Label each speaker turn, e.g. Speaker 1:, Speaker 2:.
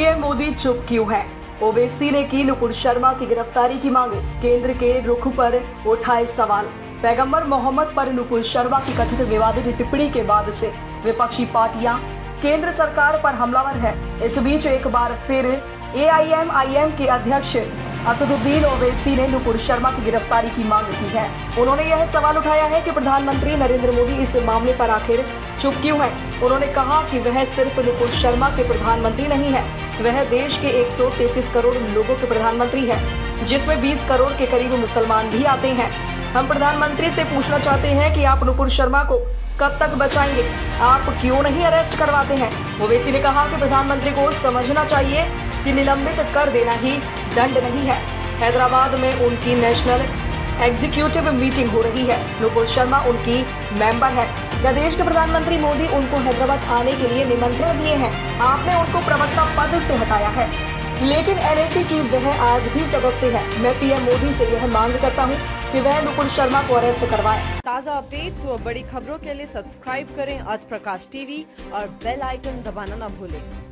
Speaker 1: PM Modi चुप क्यों हैं? ओवैसी ने की नुपुर शर्मा की गिरफ्तारी की मांग, केंद्र के रुख पर उठाए सवाल। पैगंबर मोहम्मद पर नुपुर शर्मा की कथित विवादित टिप्पणी के बाद से विपक्षी पार्टियां केंद्र सरकार पर हमलावर है। इस बीच एक बार फिर एआईएमआईएम के अध्यक्ष असदुद्दीन ओवैसी ने नुपुर शर्मा की गिरफ्तारी की मांग की है। उन्होंने यह सवाल उठाया है कि प्रधानमंत्री नरेंद्र मोदी इस मामले पर आखिर चुप क्यों हैं? उन्होंने कहा कि वह सिर्फ नुपुर शर्मा के प्रधानमंत्री नहीं है, वह देश के 133 करोड़ लोगों के प्रधानमंत्री है, जिसमें 20 करोड़ के करीब मुसलमान भी आते हैं। हम प्रधानमंत्री से पूछना चाहते हैं कि आप नुपुर शर्मा को कब तक बचाएंगे? आप क्यों नहीं अरेस्ट करवाते हैं? ओवैसी ने कहा कि प्रधानमंत्री को समझना चाहिए कि निलंबित कर देना ही दंड नहीं है। हैदराबाद में उनकी नेशनल एग्जीक्यूटिव मीटिंग हो रही है। नुपुर शर्मा उनकी मेंबर है। क्या देश के प्रधानमंत्री मोदी उनको हैदराबाद आने के लिए निमंत्रण दिए हैं? आपने उनको प्रवक्ता पद से हटाया है, लेकिन एनएसी की वह आज भी सदस्य है। मैं पीएम मोदी से यह मांग करता हूं कि वह नुपुर शर्मा को अरेस्ट करवाएं।
Speaker 2: ताज़ा अपडेट्स व बड़ी खबरों के लिए सब्सक्राइब करें आज प्रकाश टीवी और बेल आइकन दबाना न भूलें।